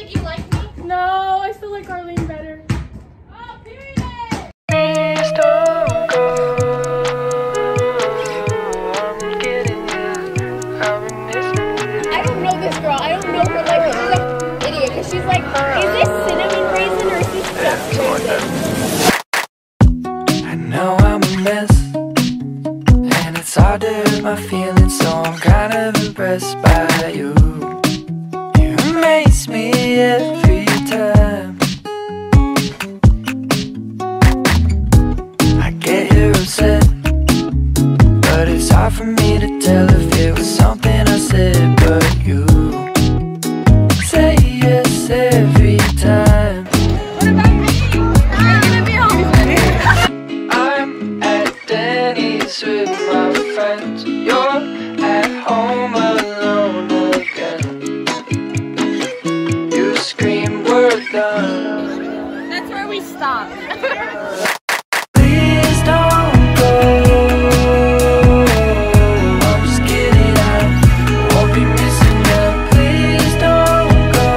think you like me? No, I still like Arlene better. Oh, period. Please don't go. I'm getting you. I'll be missing you. I don't know this girl. I don't know her like this. She's like idiot because she's like, is this cinnamon raisin or is this stuffed raisin? I know I'm a mess, and it's hard to hurt my feelings, so I'm kind of impressed by you. You amaze me every time. I get here upset, but it's hard for me to tell if it was something I said. But you say yes every time. I'm at Denny's with my friends. You're at home alone again. You scream, we're done. That's where we stop. Please don't go. I'm just kidding, I won't be missing you. Please don't go.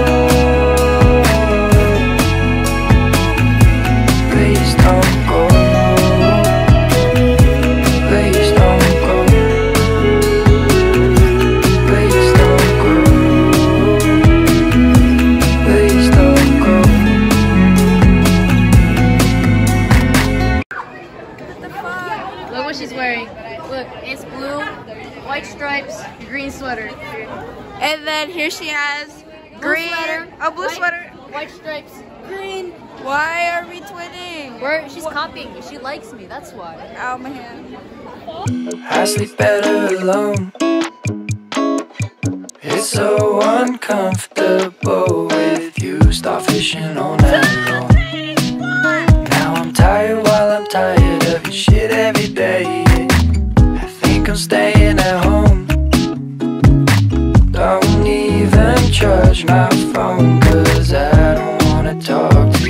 Please don't go. Please don't go. Please don't go. Please don't go. Look what she's wearing. Look, it's blue, white stripes, green sweater. And then here she has green, a blue sweater. White stripes, green. Why are we twinning? She's copying me. She likes me. That's why. Ow, my hand. I sleep better alone. It's so uncomfortable with you. Start fishing all night long. Now I'm tired while I'm tired of your shit every day. I think I'm staying at home. Don't even charge my phone, cause I don't wanna talk to you.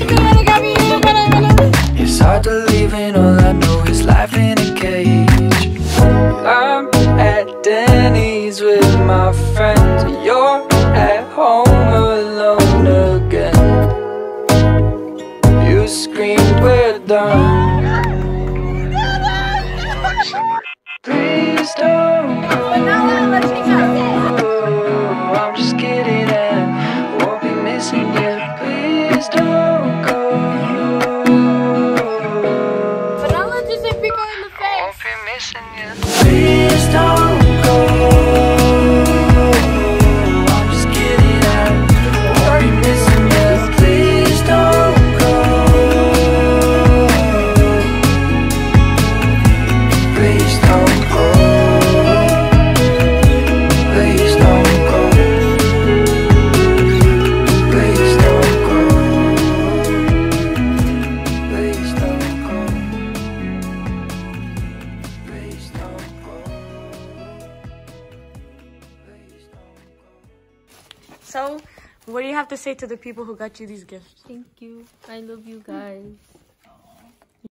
It's hard to live in, all I know is life in a cage. I'm at Denny's with my friends. You're at home alone again. You screamed, we're done. Please don't go. I'm just kidding, I won't be missing you. Please don't go. But I'll let you say people in the face. Won't be missing you. Please don't go. I'm just kidding, I won't be missing you. Please don't go. Please don't go. Please don't go. Please don't go. Please don't go. Please don't go. Please don't go. So, what do you have to say to the people who got you these gifts? Thank you. I love you guys.